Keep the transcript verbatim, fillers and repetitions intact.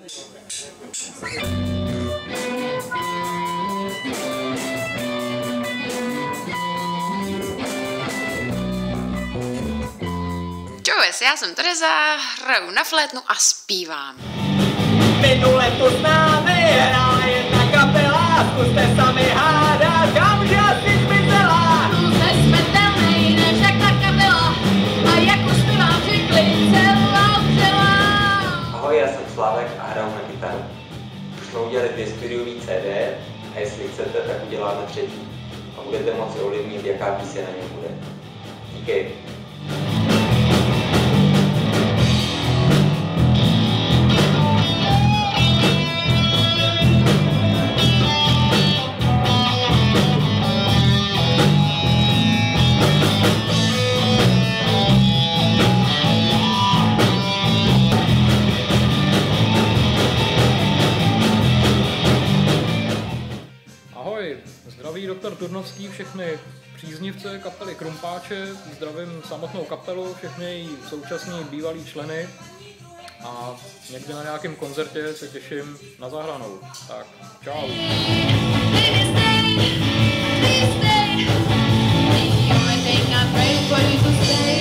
Čus, já jsem Tereza, hraju na flétnu a zpívám. Minule tu s námi hrála jedna kapela, zkuste sami hádat, kamže asi zmizela. Zde smrtelnej, než jak ta kapela, a jak už mi vám řekli, celá vřela. Ahoj, já jsem Slávek a hraju na kytaru. Už jsme udělali dvě studiové C D a jestli chcete, tak uděláme třetí. A budete moci ovlivnit, jaká píseň na něm bude. Díky. Zdraví doktor Turnovský, všechny příznivce kapely Krumpáče, zdravím samotnou kapelu, všechny její současní bývalí členy a někde na nějakém koncertě se těším na zahranou. Tak, čau. Please stay, please stay. The only thing I pray for you to stay.